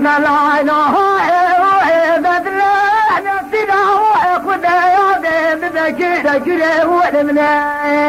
احنا لا اله بدلنا نفسنا وخذ يا بذكره ولمنا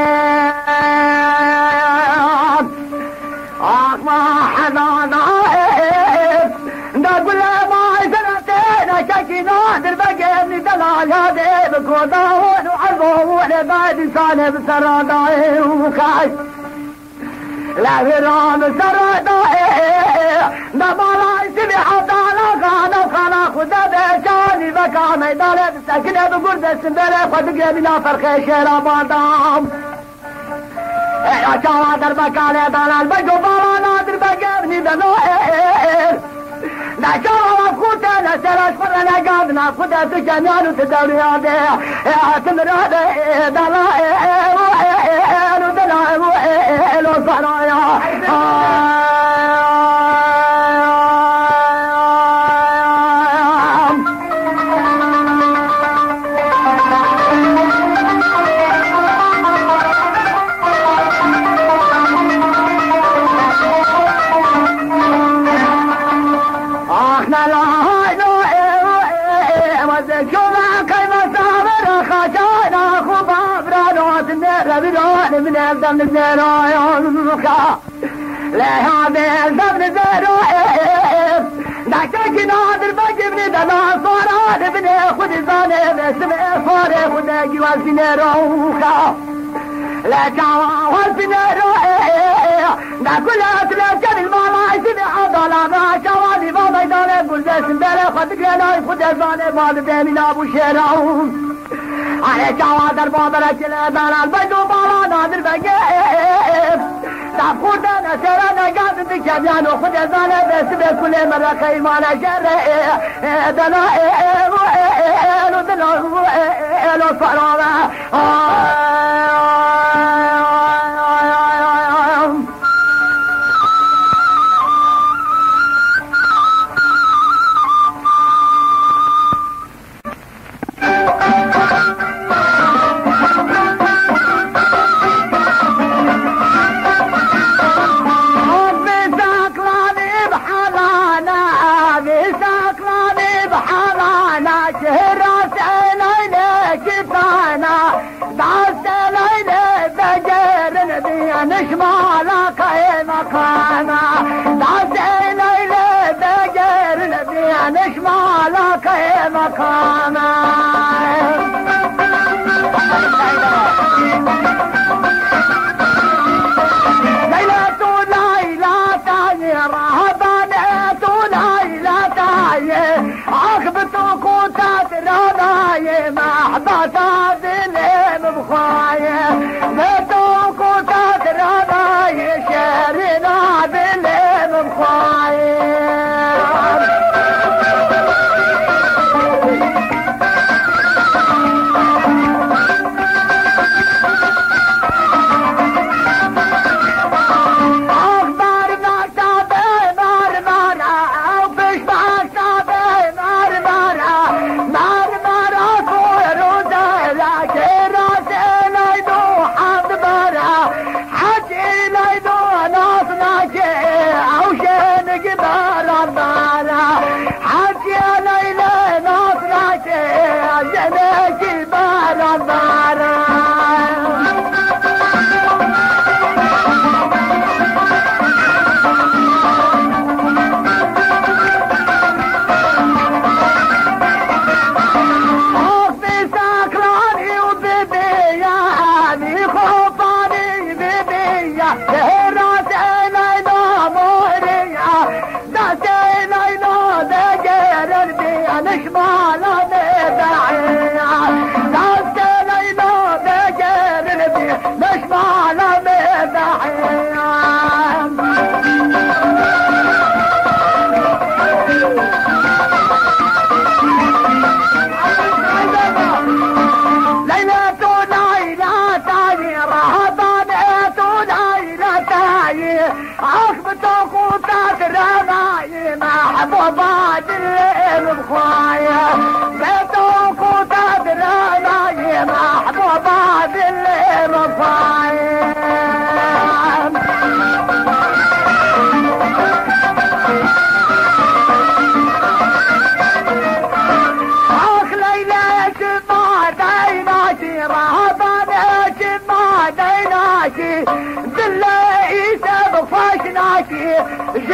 ما حدا نائب نقول ما سنتين شكينا دربقى من دلال هذا بكوداون وعربون بعد سالب سراداي وكاش لا فرام سراداي نبالا سبحة تعالى خانا خدا بشاني بكا ميدالة سكنة بقرد السنبلة خدقى بلا فرخي شيرا بادام يا شوادر بكالي دلال بجو بالا نادر بقى دلائر لا شوادر خوتا لا سراش فرنا قادنا خوتا تجميان وتدوري هذا اعتمر هذا دلائر دلائر وصرايا من الدم الزرايا لا هذا الدم الزرايا دعك نادر بجبني دلا صار ابن خد زانب اسم صار خد جواز نروخا لا جواز نروخا نقول اتلاقى الماما اسم عضلا ما جواني بابا دال قول اسم بلا خد جنا خد زانب بعد بين ابو شراون على جوادر بابا رجل دلال بدو بالا نادر بقيف تقول دانا سرانا قادم بكبيان وخد زانا بس بكل مرة خيمانا شرع دلائل ودلائل وصرانا نشمالك يا مكانا دعسين إلي بجر نبي نشمالك يا مكانا ليلة ليلة تاني رهبانة ليلة تاني عقبة كوتات رضاي محبطة ذلم بخاية بيتو كوتات رضاي شارنا ذلم بخاية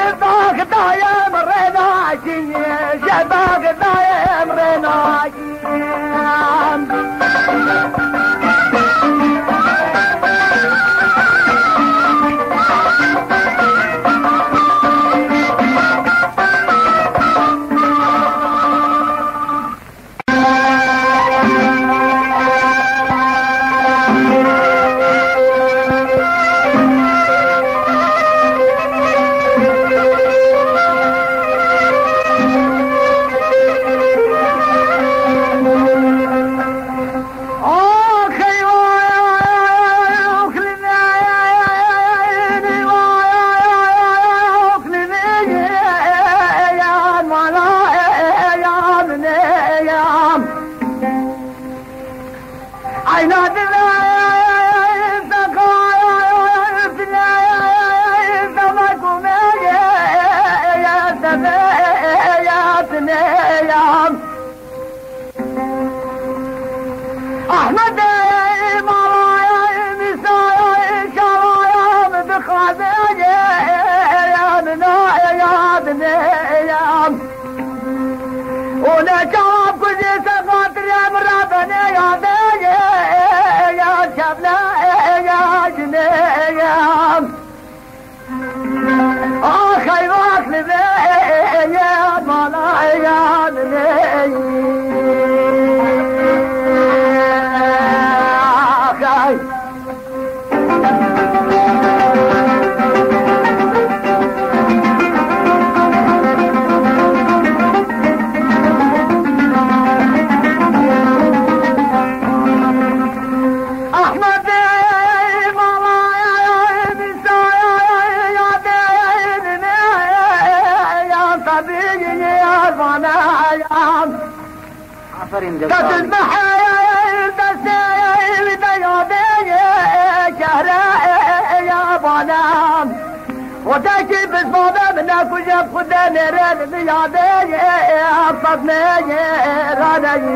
شباك دايم رناكي شباك دايم رناكي أحمد مرايا نسايا شرايا بخازية يا بنيام ولا شراب كل سقاطر يا مرابني يا بني يا شبنا يا جنيام أخي واكل يا مالا يا بني تسمح تسير بياضي شهراء يا بنام وتاكي بصوبة منك وجب خدامي رد بياضي صدمي غدي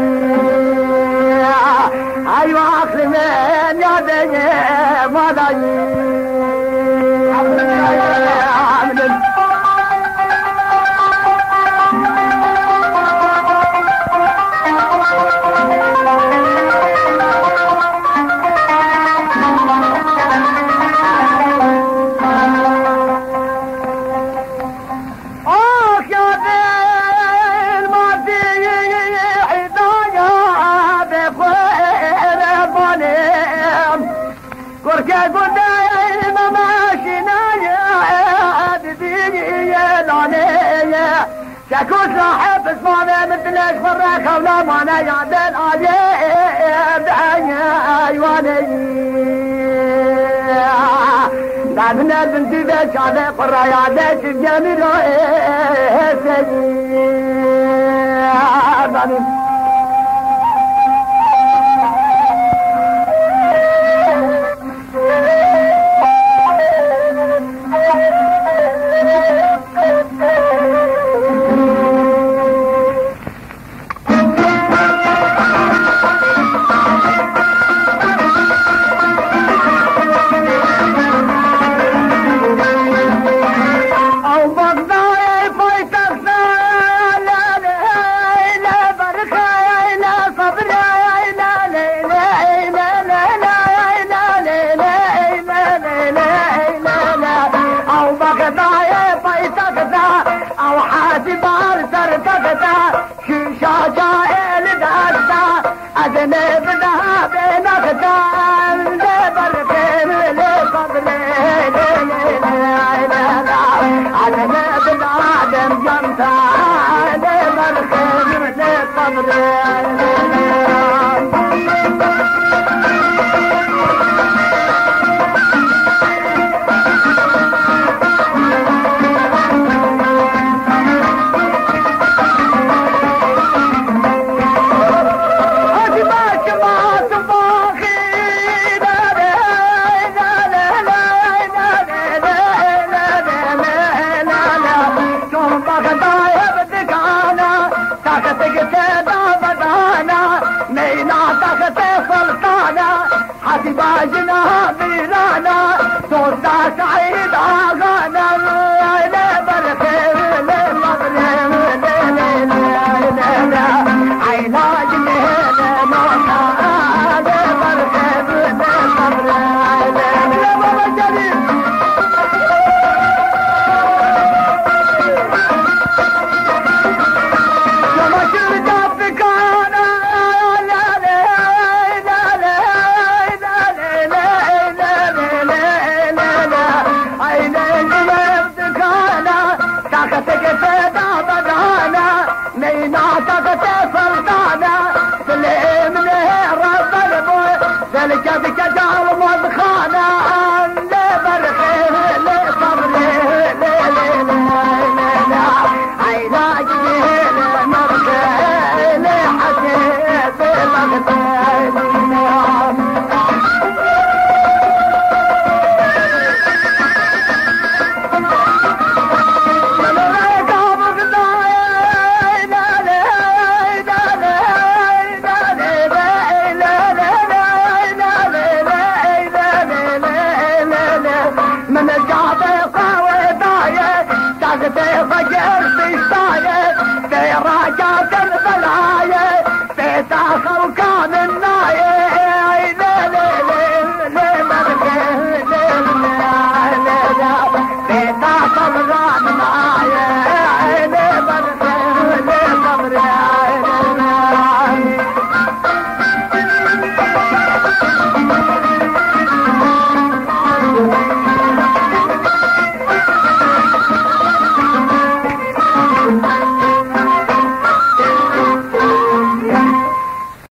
أيوة أخلي من يدي مدي شكوت صاحب اسمعنا مثل اشفرك ولا معنا يعدل عجيب ايواني دعنا بنتي بيش على قرى يعدل جميل أذنب ذهب نغدان لبركين لفضلي أذنب العالم جمتا لبركين لفضلي بدانا Thank you.